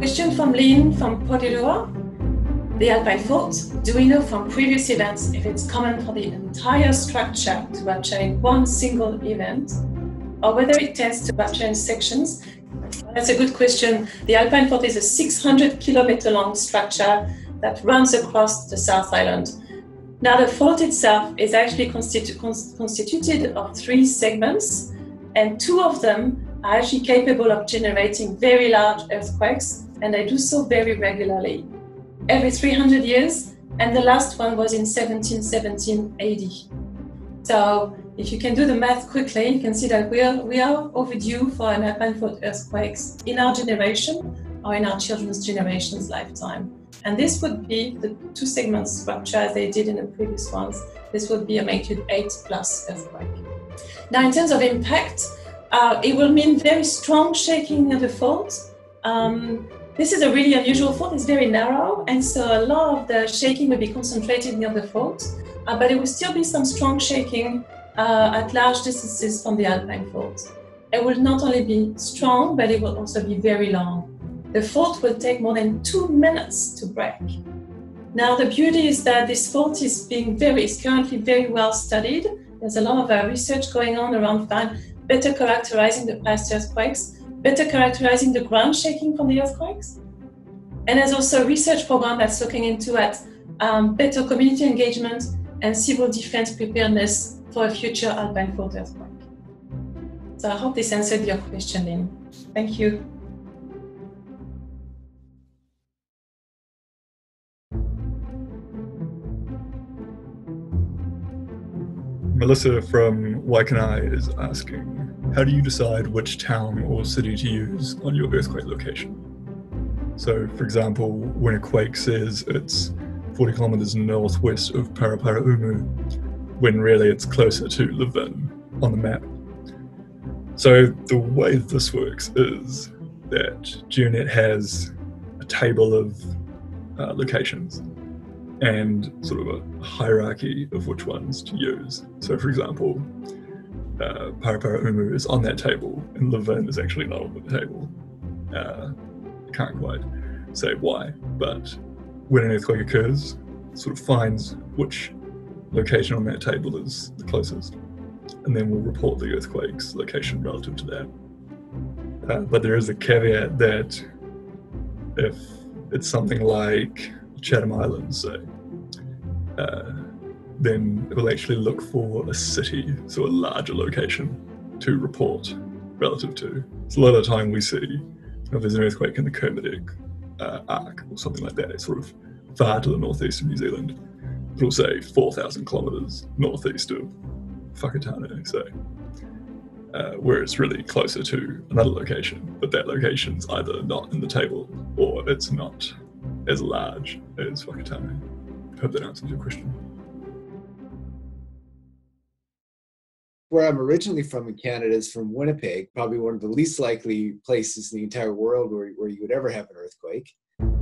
Question from Lynn from Polyloa. The Alpine Fault, do we know from previous events if it's common for the entire structure to rupture in one single event, or whether it tends to rupture in sections? That's a good question. The Alpine Fault is a 600-kilometer long structure that runs across the South Island. Now, the fault itself is actually constituted of 3 segments, and 2 of them are actually capable of generating very large earthquakes, and they do so very regularly, every 300 years, and the last one was in 1717 AD. So if you can do the math quickly, you can see that we are overdue for an Alpine Fault earthquakes in our generation or in our children's generation's lifetime. And this would be the 2 segments rupture as they did in the previous ones. This would be a magnitude 8+ earthquake. Now, in terms of impact, it will mean very strong shaking of the fault. This is a really unusual fault. It's very narrow, and so a lot of the shaking will be concentrated near the fault, but there will still be some strong shaking at large distances from the Alpine Fault. It will not only be strong, but it will also be very long. The fault will take more than 2 minutes to break. Now, the beauty is that this fault is currently very well studied. There's a lot of research going on around better characterizing the past earthquakes, better characterizing the ground shaking from the earthquakes. And there's also a research program that's looking into better community engagement and civil defense preparedness for a future Alpine Fault earthquake. So I hope this answered your question, Lynn. Thank you. Melissa from Waikanai is asking, how do you decide which town or city to use on your earthquake location? So, for example, when a quake says it's 40 kilometers northwest of Paraparaumu, when really it's closer to Levin on the map. So the way this works is that GeoNet has a table of locations and sort of a hierarchy of which ones to use. So, for example, Paraparaumu is on that table, and Levin is actually not on the table. Can't quite say why, but when an earthquake occurs, it sort of finds which location on that table is the closest, and then we'll report the earthquake's location relative to that. But there is a caveat that if it's something like Chatham Islands, say, then it will actually look for a city, so a larger location to report relative to. So a lot of the time we see, if there's an earthquake in the Kermadec arc or something like that, it's sort of far to the northeast of New Zealand. It'll say 4,000 kilometres northeast of Whakatane, say, where it's really closer to another location, but that location's either not in the table or it's not as large as Whakatane. I hope that answers your question. Where I'm originally from in Canada is from Winnipeg, probably one of the least likely places in the entire world where you would ever have an earthquake.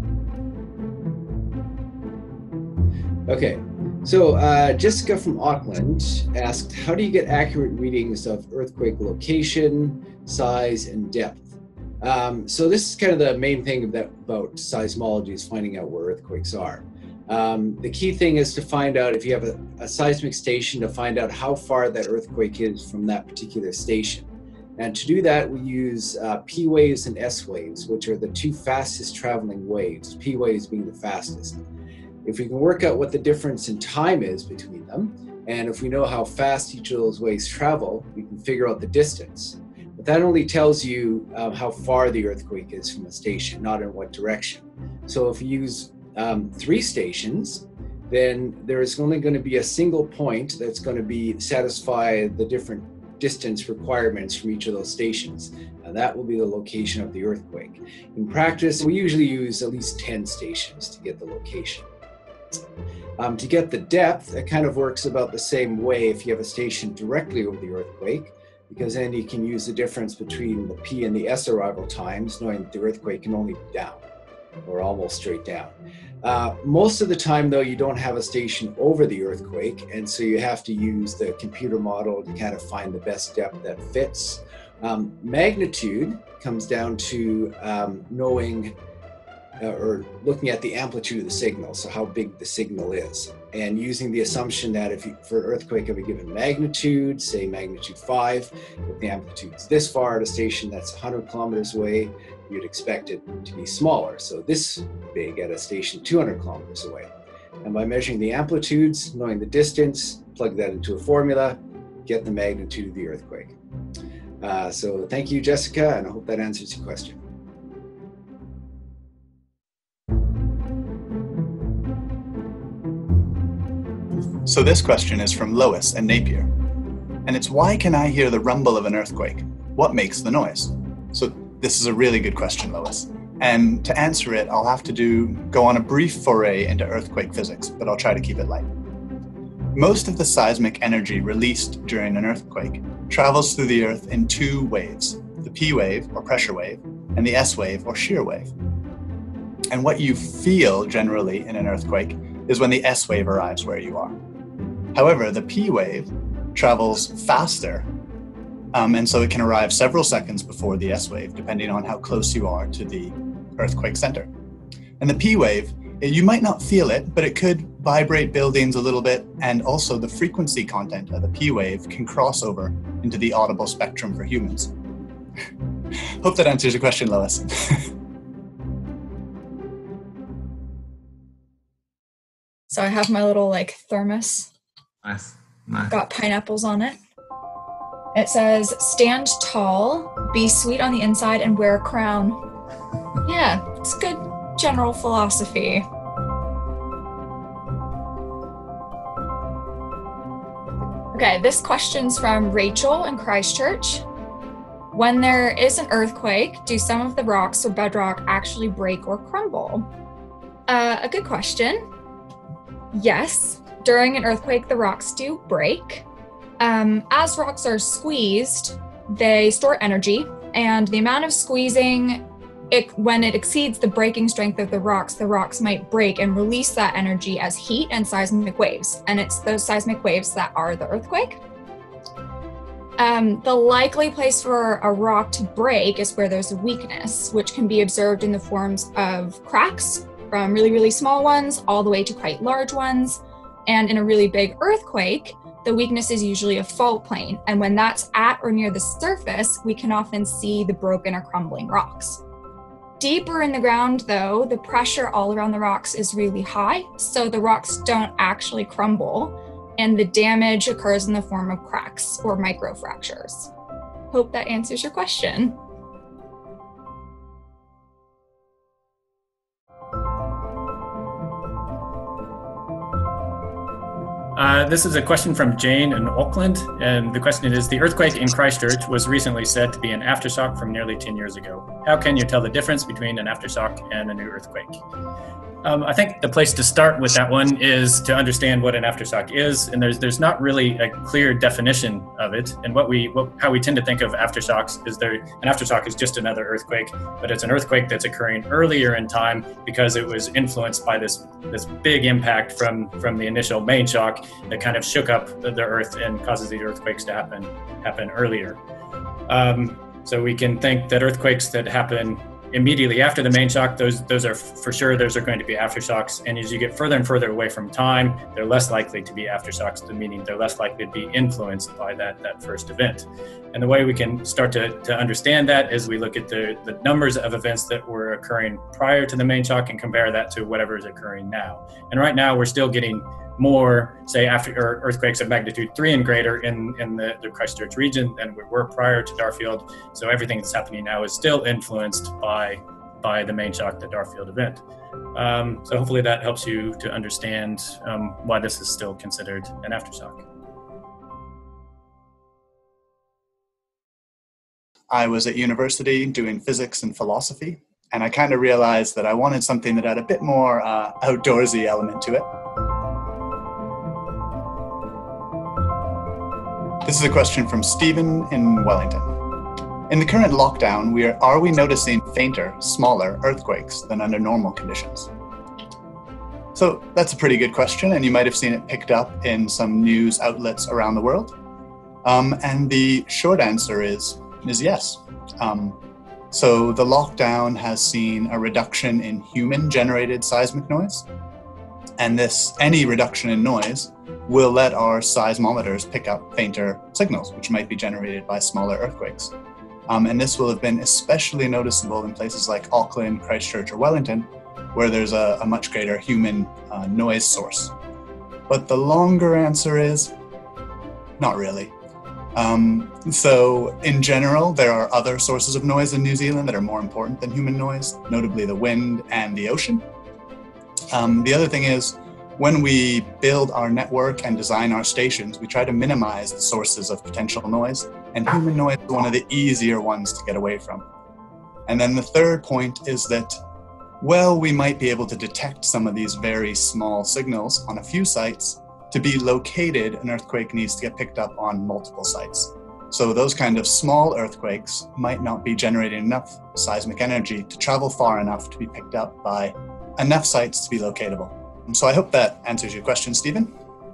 Okay, so Jessica from Auckland asked, how do you get accurate readings of earthquake location, size, and depth? So this is kind of the main thing about seismology, is finding out where earthquakes are. The key thing is to find out, if you have a seismic station, to find out how far that earthquake is from that particular station. And to do that, we use P waves and S waves, which are the 2 fastest traveling waves, P waves being the fastest. If we can work out what the difference in time is between them, and if we know how fast each of those waves travel, we can figure out the distance. But that only tells you how far the earthquake is from a station, not in what direction. So if you use 3 stations, then there is only going to be a single point that's going to satisfy the different distance requirements from each of those stations. And that will be the location of the earthquake. In practice, we usually use at least 10 stations to get the location. To get the depth, it kind of works about the same way if you have a station directly over the earthquake, because then you can use the difference between the P and the S arrival times, knowing that the earthquake can only be down, or almost straight down. Most of the time, though, you don't have a station over the earthquake, and so you have to use the computer model to kind of find the best depth that fits. Magnitude comes down to knowing or looking at the amplitude of the signal, so how big the signal is, and using the assumption that for an earthquake of a given magnitude, say magnitude 5, if the amplitude is this far at a station that's 100 kilometers away, you'd expect it to be smaller. So this big at a station 200 kilometers away. And by measuring the amplitudes, knowing the distance, plug that into a formula, get the magnitude of the earthquake. So thank you, Jessica, and I hope that answers your question. So this question is from Lois and Napier. And it's, why can I hear the rumble of an earthquake? What makes the noise? So this is a really good question, Lois. And to answer it, I'll have to go on a brief foray into earthquake physics, but I'll try to keep it light. Most of the seismic energy released during an earthquake travels through the earth in two waves, the P wave or pressure wave and the S wave or shear wave. And what you feel generally in an earthquake is when the S wave arrives where you are. However, the P wave travels faster, and so it can arrive several seconds before the S wave, depending on how close you are to the earthquake center. And the P wave, you might not feel it, but it could vibrate buildings a little bit, and also the frequency content of the P wave can cross over into the audible spectrum for humans. Hope that answers your question, Lois. So I have my little thermos. Nice. Got pineapples on it. It says, stand tall, be sweet on the inside, and wear a crown. Yeah, it's good general philosophy. Okay, this question's from Rachel in Christchurch. When there is an earthquake, do some of the rocks or bedrock actually break or crumble? A good question. Yes, during an earthquake, the rocks do break. As rocks are squeezed, they store energy, and the amount of squeezing, when it exceeds the breaking strength of the rocks might break and release that energy as heat and seismic waves. And it's those seismic waves that are the earthquake. The likely place for a rock to break is where there's a weakness, which can be observed in the forms of cracks, from really, really small ones all the way to quite large ones. And in a really big earthquake, the weakness is usually a fault plane. And when that's at or near the surface, we can often see the broken or crumbling rocks. Deeper in the ground, though, the pressure all around the rocks is really high, so the rocks don't actually crumble, and the damage occurs in the form of cracks or microfractures. Hope that answers your question. This is a question from Jane in Auckland, and the question is, the earthquake in Christchurch was recently said to be an aftershock from nearly 10 years ago. How can you tell the difference between an aftershock and a new earthquake? I think the place to start with that one is to understand what an aftershock is, and there's not really a clear definition of it. And how we tend to think of aftershocks is an aftershock is just another earthquake, but it's an earthquake that's occurring earlier in time because it was influenced by this big impact from the initial main shock that kind of shook up the earth and causes these earthquakes to happen earlier. So we can think that earthquakes that happen immediately after the main shock, those are for sure, those are going to be aftershocks. And as you get further and further away from time, they're less likely to be aftershocks, meaning they're less likely to be influenced by that first event. And the way we can start to understand that is we look at the numbers of events that were occurring prior to the main shock and compare that to whatever is occurring now. And right now we're still getting more, say, earthquakes of magnitude 3 and greater in the Christchurch region than we were prior to Darfield. So everything that's happening now is still influenced by the main shock, the Darfield event. So hopefully that helps you to understand why this is still considered an aftershock. I was at university doing physics and philosophy, and I kind of realized that I wanted something that had a bit more outdoorsy element to it. This is a question from Stephen in Wellington. In the current lockdown, are we noticing fainter, smaller earthquakes than under normal conditions? So that's a pretty good question, and you might have seen it picked up in some news outlets around the world. And the short answer is yes. So the lockdown has seen a reduction in human-generated seismic noise, and any reduction in noise will let our seismometers pick up fainter signals, which might be generated by smaller earthquakes. And this will have been especially noticeable in places like Auckland, Christchurch, or Wellington, where there's a much greater human noise source. But the longer answer is, not really. So in general, there are other sources of noise in New Zealand that are more important than human noise, notably the wind and the ocean. The other thing is, when we build our network and design our stations, we try to minimize the sources of potential noise, and human noise is one of the easier ones to get away from. And then the third point is that, well, we might be able to detect some of these very small signals on a few sites. To be located, an earthquake needs to get picked up on multiple sites. So those kind of small earthquakes might not be generating enough seismic energy to travel far enough to be picked up by enough sites to be locatable. And so I hope that answers your question, Stephen.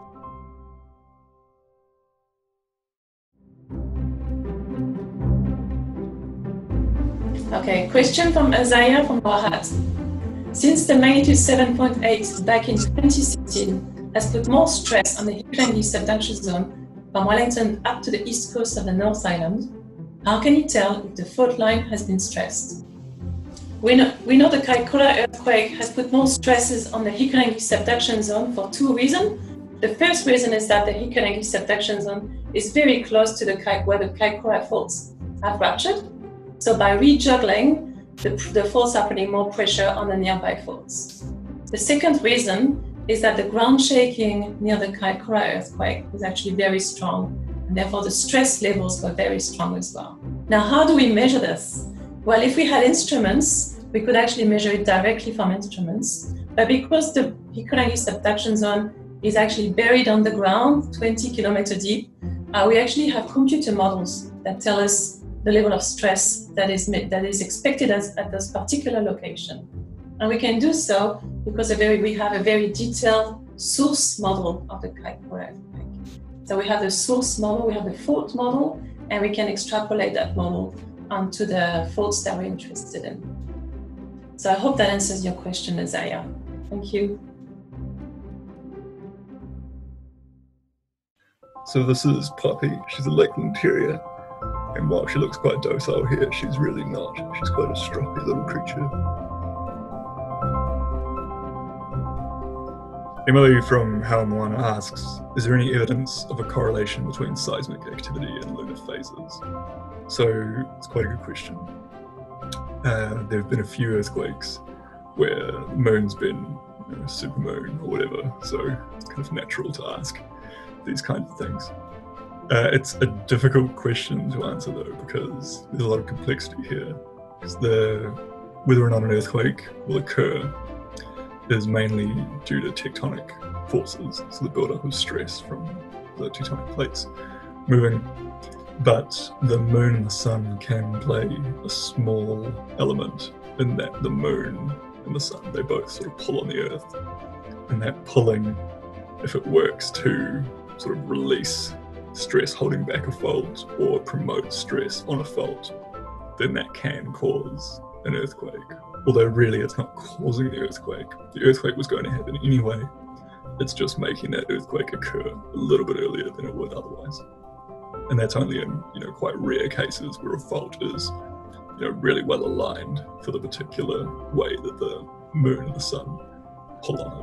Okay, question from Isaiah from Wahat. Since the magnitude 7.8 back in 2016 has put more stress on the Hikurangi subduction zone from Wellington up to the east coast of the North Island, how can you tell if the fault line has been stressed? We know the Kaikoura earthquake has put more stresses on the Hikurangi subduction zone for two reasons. The first reason is that the Hikurangi subduction zone is very close to where the Kaikoura faults have ruptured. So by rejuggling, the faults are putting more pressure on the nearby faults. The second reason is that the ground shaking near the Kaikoura earthquake was actually very strong, and therefore the stress levels were very strong as well. Now, how do we measure this? Well, if we had instruments, we could actually measure it directly from instruments, but because the Hikurangi subduction zone is actually buried on the ground, 20 kilometers deep, we actually have computer models that tell us the level of stress that is expected at this particular location. And we can do so because we have a very detailed source model of the Kaikoura earthquake. So we have the source model, we have the fault model, and we can extrapolate that model onto the faults that we're interested in. So I hope that answers your question, Isaiah. Thank you. So this is Poppy. She's a Lakeland Terrier. And while she looks quite docile here, she's really not. She's quite a stroppy little creature. Emily from How Moana asks, is there any evidence of a correlation between seismic activity and lunar phases? So it's quite a good question. There have been a few earthquakes where the moon's been supermoon or whatever, so it's kind of natural to ask these kinds of things. It's a difficult question to answer though, because there's a lot of complexity here. Because whether or not an earthquake will occur is mainly due to tectonic forces, so the buildup of stress from the tectonic plates moving. But the moon and the sun can play a small element in that the moon and the sun, they both sort of pull on the earth. And that pulling, if it works to sort of release stress holding back a fault or promote stress on a fault, then that can cause an earthquake. Although really it's not causing the earthquake. The earthquake was going to happen anyway. It's just making that earthquake occur a little bit earlier than it would otherwise. And that's only in quite rare cases where a fault is really well aligned for the particular way that the moon and the sun pull on it.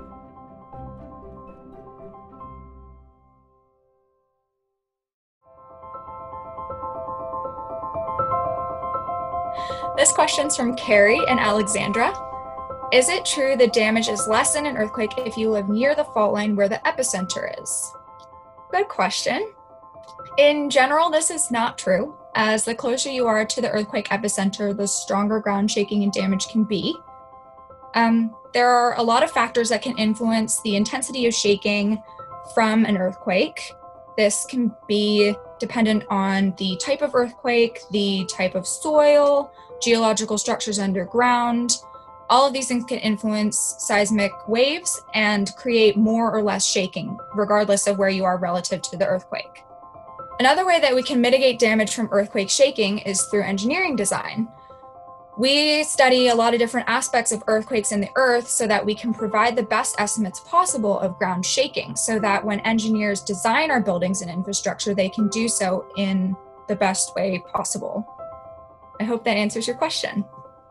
This question's from Carrie and Alexandra. Is it true the damage is less in an earthquake if you live near the fault line where the epicenter is? Good question. In general, this is not true, as the closer you are to the earthquake epicenter, the stronger ground shaking and damage can be. There are a lot of factors that can influence the intensity of shaking from an earthquake. This can be dependent on the type of earthquake, the type of soil, geological structures underground. All of these things can influence seismic waves and create more or less shaking, regardless of where you are relative to the earthquake. Another way that we can mitigate damage from earthquake shaking is through engineering design. We study a lot of different aspects of earthquakes in the earth so that we can provide the best estimates possible of ground shaking, so that when engineers design our buildings and infrastructure, they can do so in the best way possible. I hope that answers your question.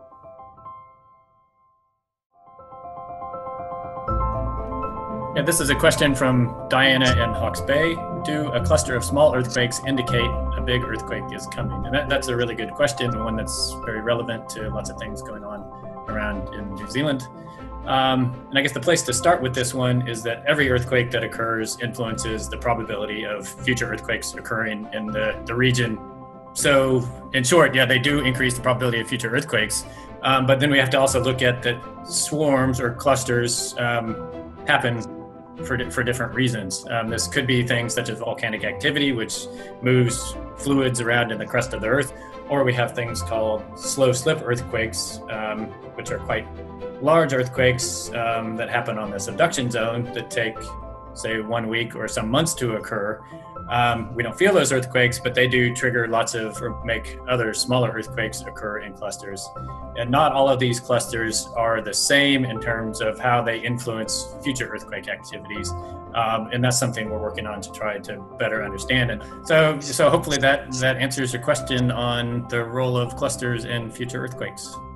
Yeah, this is a question from Diana in Hawke's Bay. Do a cluster of small earthquakes indicate a big earthquake is coming? And that's a really good question, and one that's very relevant to lots of things going on around in New Zealand. And I guess the place to start with this one is that every earthquake that occurs influences the probability of future earthquakes occurring in the region. So in short, yeah, they do increase the probability of future earthquakes. But then we have to also look at that swarms or clusters happen for different reasons. This could be things such as volcanic activity, which moves fluids around in the crust of the earth, or we have things called slow slip earthquakes, which are quite large earthquakes that happen on the subduction zone that take, say, 1 week or some months to occur. We don't feel those earthquakes, but they do trigger lots of, or make other smaller earthquakes occur in clusters. And not all of these clusters are the same in terms of how they influence future earthquake activities. And that's something we're working on to try to better understand. And so hopefully that answers your question on the role of clusters in future earthquakes.